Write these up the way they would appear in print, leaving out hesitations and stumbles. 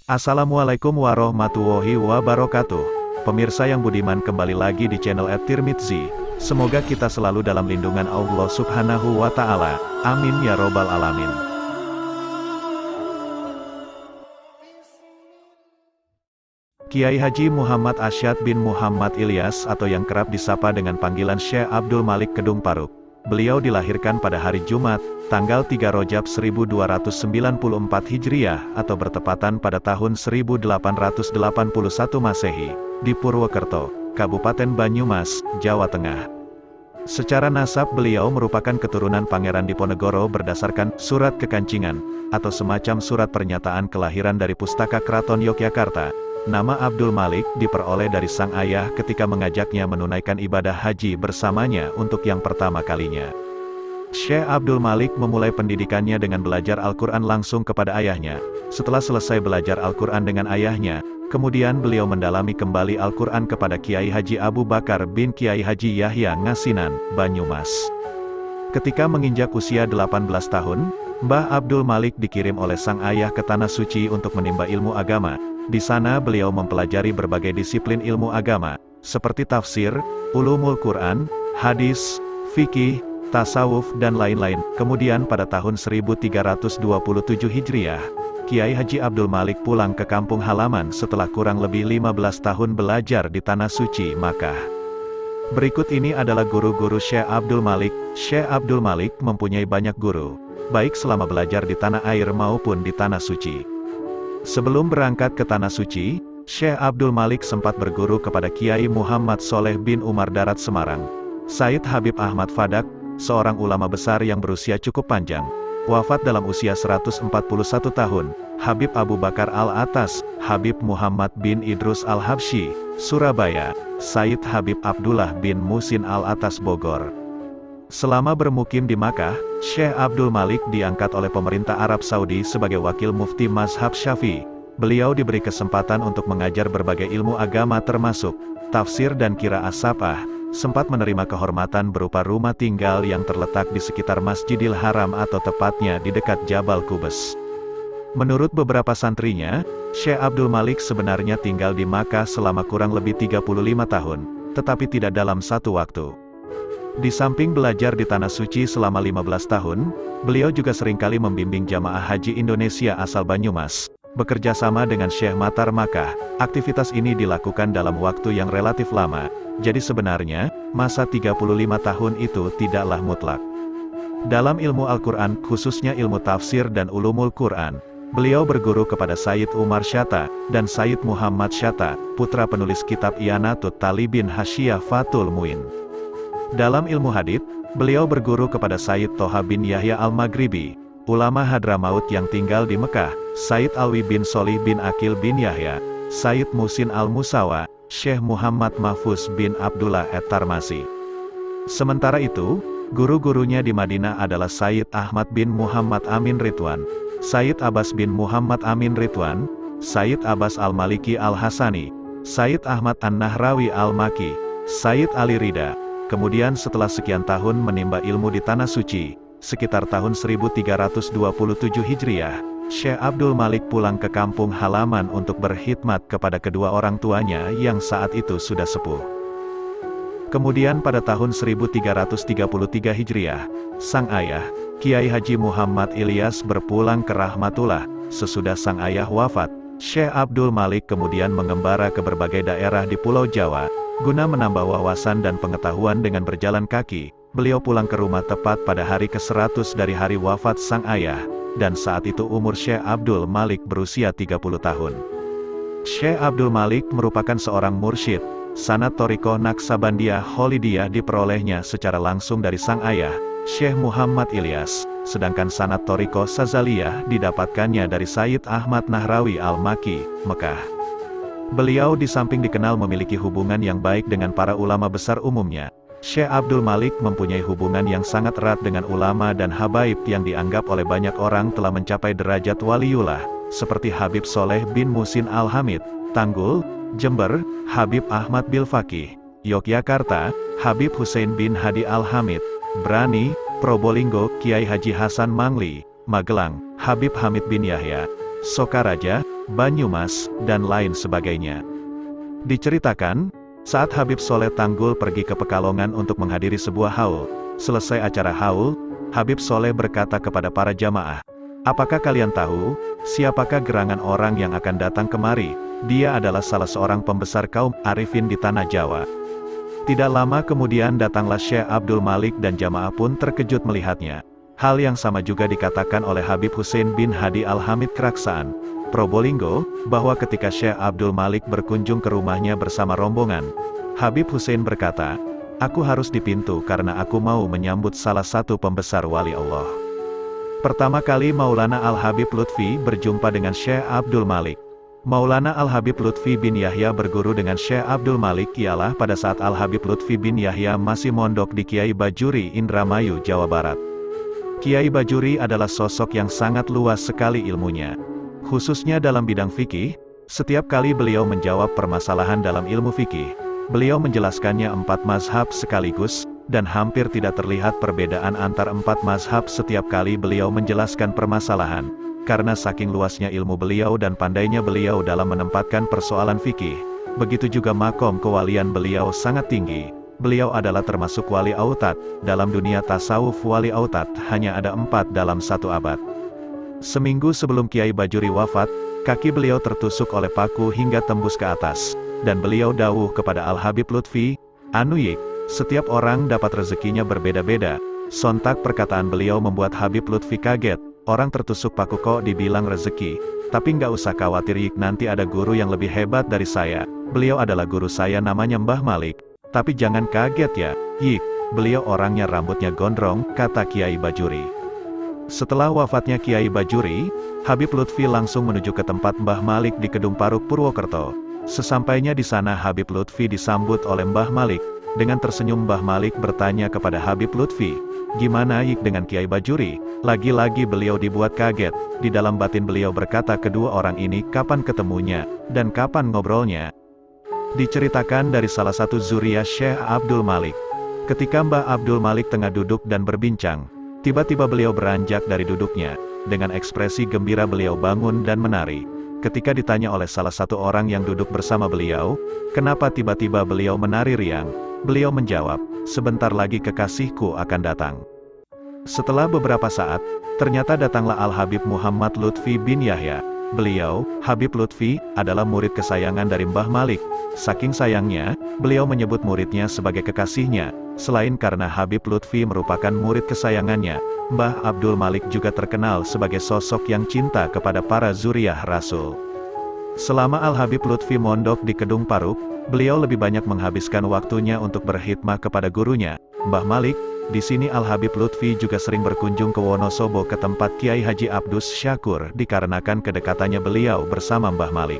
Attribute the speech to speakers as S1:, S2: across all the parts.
S1: Assalamualaikum warahmatullahi wabarakatuh. Pemirsa yang budiman, kembali lagi di channel @tirmidzi. Semoga kita selalu dalam lindungan Allah Subhanahu wa Ta'ala. Amin ya Robbal 'Alamin. Kiai Haji Muhammad Asyad bin Muhammad Ilyas, atau yang kerap disapa dengan panggilan Syekh Abdul Malik Kedung Paruk. Beliau dilahirkan pada hari Jumat, tanggal 3 Rajab 1294 Hijriah, atau bertepatan pada tahun 1881 Masehi, di Purwokerto, Kabupaten Banyumas, Jawa Tengah. Secara nasab beliau merupakan keturunan Pangeran Diponegoro berdasarkan Surat Kekancingan, atau semacam surat pernyataan kelahiran dari Pustaka Kraton Yogyakarta. Nama Abdul Malik diperoleh dari sang ayah ketika mengajaknya menunaikan ibadah haji bersamanya untuk yang pertama kalinya. Syekh Abdul Malik memulai pendidikannya dengan belajar Al-Quran langsung kepada ayahnya. Setelah selesai belajar Al-Quran dengan ayahnya, kemudian beliau mendalami kembali Al-Quran kepada Kiai Haji Abu Bakar bin Kiai Haji Yahya Ngasinan, Banyumas. Ketika menginjak usia 18 tahun, Mbah Abdul Malik dikirim oleh sang ayah ke Tanah Suci untuk menimba ilmu agama. Di sana beliau mempelajari berbagai disiplin ilmu agama, seperti tafsir, ulumul Quran, hadis, fikih, tasawuf, dan lain-lain. Kemudian pada tahun 1327 Hijriah, Kiai Haji Abdul Malik pulang ke kampung halaman setelah kurang lebih 15 tahun belajar di Tanah Suci, Makkah. Berikut ini adalah guru-guru Syekh Abdul Malik. Syekh Abdul Malik mempunyai banyak guru, baik selama belajar di tanah air maupun di Tanah Suci. Sebelum berangkat ke Tanah Suci, Syekh Abdul Malik sempat berguru kepada Kiai Muhammad Soleh bin Umar Darat Semarang, Said Habib Ahmad Fadak, seorang ulama besar yang berusia cukup panjang, wafat dalam usia 141 tahun, Habib Abu Bakar Al-Atas, Habib Muhammad bin Idrus Al-Habsyi, Surabaya, Said Habib Abdullah bin Musin Al-Atas Bogor. Selama bermukim di Makkah, Syekh Abdul Malik diangkat oleh pemerintah Arab Saudi sebagai wakil mufti mazhab Syafi'i. Beliau diberi kesempatan untuk mengajar berbagai ilmu agama termasuk tafsir dan qiraah sab'ah, sempat menerima kehormatan berupa rumah tinggal yang terletak di sekitar Masjidil Haram atau tepatnya di dekat Jabal Qubes. Menurut beberapa santrinya, Syekh Abdul Malik sebenarnya tinggal di Makkah selama kurang lebih 35 tahun, tetapi tidak dalam satu waktu. Di samping belajar di Tanah Suci selama 15 tahun, beliau juga seringkali membimbing jamaah haji Indonesia asal Banyumas, bekerja sama dengan Syekh Matar Makkah. Aktivitas ini dilakukan dalam waktu yang relatif lama, jadi sebenarnya, masa 35 tahun itu tidaklah mutlak. Dalam ilmu Al-Quran, khususnya ilmu tafsir dan ulumul Quran, beliau berguru kepada Sayyid Umar Syatta, dan Sayyid Muhammad Syatta, putra penulis kitab I'anatut Talibin Hasyiyah Fathul Muin. Dalam ilmu hadits, beliau berguru kepada Sayyid Toha bin Yahya Al-Maghribi, ulama Hadramaut yang tinggal di Mekah, Sayyid Alwi bin Solih bin Akil bin Yahya, Sayyid Musin Al-Musawa, Syekh Muhammad Mahfuz bin Abdullah At-Tarmasi. Sementara itu, guru-gurunya di Madinah adalah Sayyid Ahmad bin Muhammad Amin Ridwan, Sayyid Abbas bin Muhammad Amin Ridwan, Sayyid Abbas Al-Maliki Al-Hasani, Sayyid Ahmad An-Nahrawi Al-Maki, Sayyid Ali Rida. Kemudian setelah sekian tahun menimba ilmu di Tanah Suci, sekitar tahun 1327 Hijriah, Syekh Abdul Malik pulang ke kampung halaman untuk berkhidmat kepada kedua orang tuanya yang saat itu sudah sepuh. Kemudian pada tahun 1333 Hijriah, sang ayah, Kiai Haji Muhammad Ilyas berpulang ke Rahmatullah. Sesudah sang ayah wafat, Syekh Abdul Malik kemudian mengembara ke berbagai daerah di Pulau Jawa. Guna menambah wawasan dan pengetahuan dengan berjalan kaki, beliau pulang ke rumah tepat pada hari ke-100 dari hari wafat sang ayah, dan saat itu umur Syekh Abdul Malik berusia 30 tahun. Syekh Abdul Malik merupakan seorang mursyid. Sanad Thariqah Naqsabandiyah Kholidiyah diperolehnya secara langsung dari sang ayah, Syekh Muhammad Ilyas, sedangkan sanad Thariqah Sazaliyah didapatkannya dari Sayyid Ahmad Nahrawi Al-Maki, Mekah. Beliau di samping dikenal memiliki hubungan yang baik dengan para ulama besar umumnya, Syekh Abdul Malik mempunyai hubungan yang sangat erat dengan ulama dan habaib yang dianggap oleh banyak orang telah mencapai derajat waliullah, seperti Habib Soleh bin Musin Al-Hamid, Tanggul, Jember, Habib Ahmad Bilfaqih, Yogyakarta, Habib Hussein bin Hadi Al-Hamid, Brani, Probolinggo, Kiai Haji Hasan Mangli, Magelang, Habib Hamid bin Yahya, Sokaraja, Banyumas, dan lain sebagainya. Diceritakan, saat Habib Soleh Tanggul pergi ke Pekalongan untuk menghadiri sebuah haul, selesai acara haul, Habib Soleh berkata kepada para jamaah, "Apakah kalian tahu, siapakah gerangan orang yang akan datang kemari? Dia adalah salah seorang pembesar kaum arifin di Tanah Jawa." Tidak lama kemudian datanglah Syekh Abdul Malik dan jamaah pun terkejut melihatnya. Hal yang sama juga dikatakan oleh Habib Hussein bin Hadi Al-Hamid Keraksaan, Probolinggo, bahwa ketika Syekh Abdul Malik berkunjung ke rumahnya bersama rombongan, Habib Hussein berkata, "Aku harus di pintu karena aku mau menyambut salah satu pembesar wali Allah." Pertama kali Maulana Al-Habib Lutfi berjumpa dengan Syekh Abdul Malik. Maulana Al-Habib Lutfi bin Yahya berguru dengan Syekh Abdul Malik ialah pada saat Al-Habib Lutfi bin Yahya masih mondok di Kiai Bajuri, Indramayu, Jawa Barat. Kiai Bajuri adalah sosok yang sangat luas sekali ilmunya. Khususnya dalam bidang fikih, setiap kali beliau menjawab permasalahan dalam ilmu fikih, beliau menjelaskannya 4 mazhab sekaligus, dan hampir tidak terlihat perbedaan antar 4 mazhab setiap kali beliau menjelaskan permasalahan, karena saking luasnya ilmu beliau dan pandainya beliau dalam menempatkan persoalan fikih. Begitu juga makom kewalian beliau sangat tinggi. Beliau adalah termasuk wali autat. Dalam dunia tasawuf wali autat hanya ada 4 dalam 1 abad. Seminggu sebelum Kiai Bajuri wafat, kaki beliau tertusuk oleh paku hingga tembus ke atas, dan beliau dawuh kepada Al-Habib Lutfi, "Anuyik, setiap orang dapat rezekinya berbeda-beda." Sontak perkataan beliau membuat Habib Lutfi kaget. Orang tertusuk paku kok dibilang rezeki? Tapi nggak usah khawatir Yik, nanti ada guru yang lebih hebat dari saya. Beliau adalah guru saya, namanya Mbah Malik. Tapi jangan kaget ya, Yik, beliau orangnya rambutnya gondrong, kata Kiai Bajuri. Setelah wafatnya Kiai Bajuri, Habib Lutfi langsung menuju ke tempat Mbah Malik di Kedung Paruk, Purwokerto. Sesampainya di sana Habib Lutfi disambut oleh Mbah Malik. Dengan tersenyum Mbah Malik bertanya kepada Habib Lutfi, "Gimana Yik dengan Kiai Bajuri?" Lagi-lagi beliau dibuat kaget. Di dalam batin beliau berkata, kedua orang ini kapan ketemunya, dan kapan ngobrolnya? Diceritakan dari salah satu zuriyah Syekh Abdul Malik. Ketika Mbah Abdul Malik tengah duduk dan berbincang, tiba-tiba beliau beranjak dari duduknya. Dengan ekspresi gembira beliau bangun dan menari. Ketika ditanya oleh salah satu orang yang duduk bersama beliau, kenapa tiba-tiba beliau menari riang? Beliau menjawab, "Sebentar lagi kekasihku akan datang." Setelah beberapa saat, ternyata datanglah Al-Habib Muhammad Lutfi bin Yahya. Beliau, Habib Lutfi, adalah murid kesayangan dari Mbah Malik. Saking sayangnya, beliau menyebut muridnya sebagai kekasihnya. Selain karena Habib Lutfi merupakan murid kesayangannya, Mbah Abdul Malik juga terkenal sebagai sosok yang cinta kepada para zuriyah Rasul. Selama Al-Habib Lutfi mondok di Kedung Paruk, beliau lebih banyak menghabiskan waktunya untuk berkhidmah kepada gurunya, Mbah Malik. Di sini Al-Habib Lutfi juga sering berkunjung ke Wonosobo ke tempat Kiai Haji Abdus Syakur dikarenakan kedekatannya beliau bersama Mbah Malik.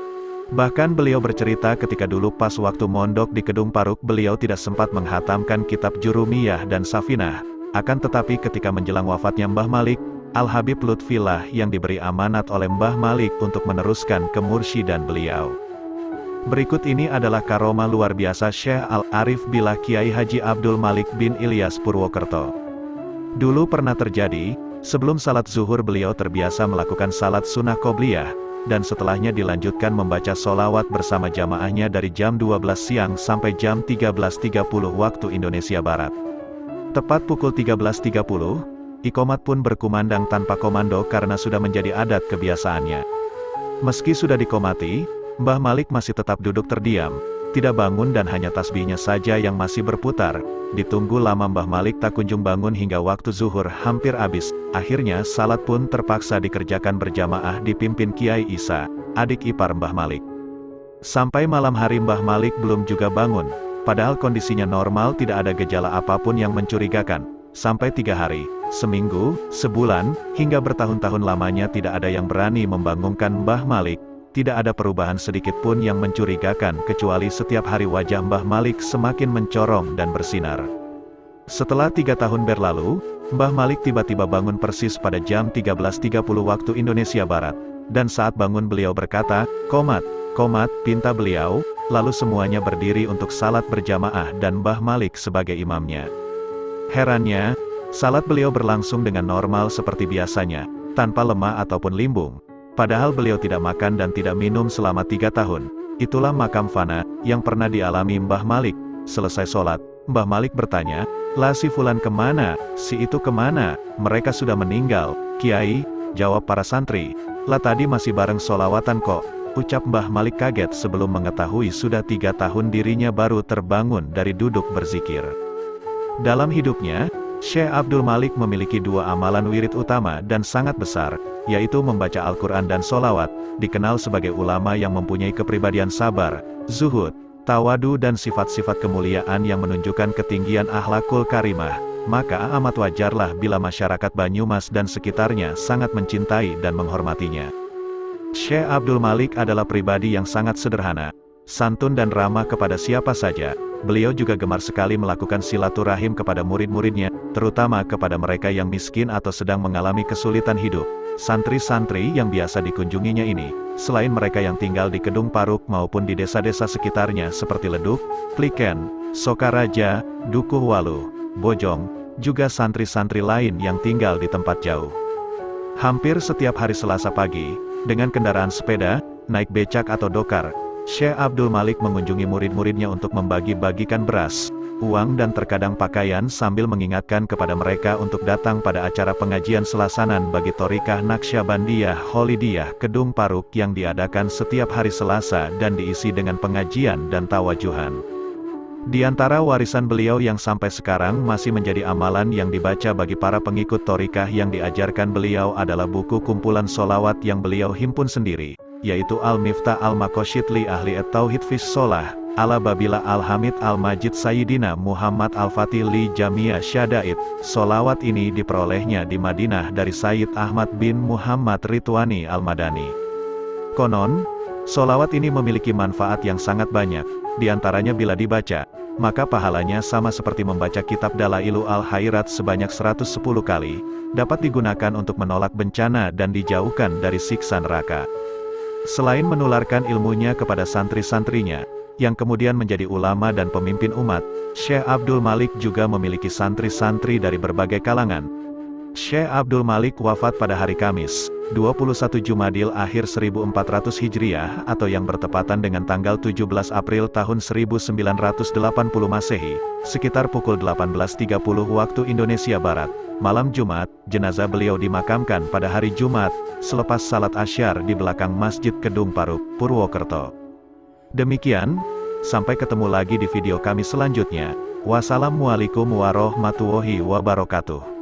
S1: Bahkan beliau bercerita ketika dulu pas waktu mondok di Kedung Paruk beliau tidak sempat menghatamkan kitab Jurumiyah dan Safinah. Akan tetapi ketika menjelang wafatnya Mbah Malik, Al-Habib Lutfi lah yang diberi amanat oleh Mbah Malik untuk meneruskan kemursydan beliau. Berikut ini adalah karomah luar biasa Syekh Al-Arif Billah Kiai Haji Abdul Malik bin Ilyas Purwokerto. Dulu pernah terjadi, sebelum salat zuhur beliau terbiasa melakukan salat sunnah qobliyah, dan setelahnya dilanjutkan membaca sholawat bersama jamaahnya dari jam 12 siang sampai jam 13.30 waktu Indonesia Barat. Tepat pukul 13.30, iqomat pun berkumandang tanpa komando karena sudah menjadi adat kebiasaannya. Meski sudah diqomati, Mbah Malik masih tetap duduk terdiam, tidak bangun dan hanya tasbihnya saja yang masih berputar. Ditunggu lama Mbah Malik tak kunjung bangun hingga waktu zuhur hampir habis. Akhirnya salat pun terpaksa dikerjakan berjamaah dipimpin Kiai Isa, adik ipar Mbah Malik. Sampai malam hari Mbah Malik belum juga bangun, padahal kondisinya normal, tidak ada gejala apapun yang mencurigakan. Sampai 3 hari, seminggu, sebulan, hingga bertahun-tahun lamanya tidak ada yang berani membangunkan Mbah Malik. Tidak ada perubahan sedikit pun yang mencurigakan kecuali setiap hari wajah Mbah Malik semakin mencorong dan bersinar. Setelah 3 tahun berlalu, Mbah Malik tiba-tiba bangun persis pada jam 13.30 waktu Indonesia Barat. Dan saat bangun beliau berkata, "Qomat, qomat," pinta beliau, lalu semuanya berdiri untuk salat berjamaah dan Mbah Malik sebagai imamnya. Herannya, salat beliau berlangsung dengan normal seperti biasanya, tanpa lemah ataupun limbung. Padahal beliau tidak makan dan tidak minum selama 3 tahun. Itulah makam fana, yang pernah dialami Mbah Malik. Selesai sholat, Mbah Malik bertanya, "Lah si Fulan kemana? Si itu kemana? Mereka sudah meninggal, Kiai," jawab para santri. "Lah tadi masih bareng sholawatan kok," ucap Mbah Malik kaget sebelum mengetahui sudah 3 tahun dirinya baru terbangun dari duduk berzikir. Dalam hidupnya, Syekh Abdul Malik memiliki 2 amalan wirid utama dan sangat besar, yaitu membaca Al-Quran dan sholawat. Dikenal sebagai ulama yang mempunyai kepribadian sabar, zuhud, tawadu dan sifat-sifat kemuliaan yang menunjukkan ketinggian akhlakul karimah. Maka amat wajarlah bila masyarakat Banyumas dan sekitarnya sangat mencintai dan menghormatinya. Syekh Abdul Malik adalah pribadi yang sangat sederhana, santun dan ramah kepada siapa saja. Beliau juga gemar sekali melakukan silaturahim kepada murid-muridnya, terutama kepada mereka yang miskin atau sedang mengalami kesulitan hidup. Santri-santri yang biasa dikunjunginya ini, selain mereka yang tinggal di Kedung Paruk maupun di desa-desa sekitarnya seperti Leduk, Kliken, Sokaraja, Dukuh Walu, Bojong, juga santri-santri lain yang tinggal di tempat jauh. Hampir setiap hari Selasa pagi, dengan kendaraan sepeda, naik becak atau dokar, Syekh Abdul Malik mengunjungi murid-muridnya untuk membagi-bagikan beras, uang dan terkadang pakaian sambil mengingatkan kepada mereka untuk datang pada acara pengajian selasanan bagi Thorikah Naqsyabandiyah Kholidiyah Kedung Paruk yang diadakan setiap hari Selasa dan diisi dengan pengajian dan tawajuhan. Di antara warisan beliau yang sampai sekarang masih menjadi amalan yang dibaca bagi para pengikut Thorikah yang diajarkan beliau adalah buku kumpulan sholawat yang beliau himpun sendiri, yaitu Al-Miftah Al-Maqasyid li Ahli At-Tauhid Fis Sholah, Ala Babila Al-Hamid Al-Majid Sayyidina Muhammad Al-Fatih li Jamia Syadaid. Sholawat ini diperolehnya di Madinah dari Sayyid Ahmad bin Muhammad Ridwani Al-Madani. Konon, sholawat ini memiliki manfaat yang sangat banyak, di antaranya bila dibaca, maka pahalanya sama seperti membaca kitab Dalailu Al-Khairat sebanyak 110 kali, dapat digunakan untuk menolak bencana dan dijauhkan dari siksa neraka. Selain menularkan ilmunya kepada santri-santrinya, yang kemudian menjadi ulama dan pemimpin umat, Syekh Abdul Malik juga memiliki santri-santri dari berbagai kalangan. Syekh Abdul Malik wafat pada hari Kamis, 21 Jumadil Akhir 1400 Hijriah atau yang bertepatan dengan tanggal 17 April tahun 1980 Masehi, sekitar pukul 18.30 waktu Indonesia Barat. Malam Jumat, jenazah beliau dimakamkan pada hari Jumat, selepas salat Asyar di belakang Masjid Kedung Paruk, Purwokerto. Demikian, sampai ketemu lagi di video kami selanjutnya. Wassalamualaikum warahmatullahi wabarakatuh.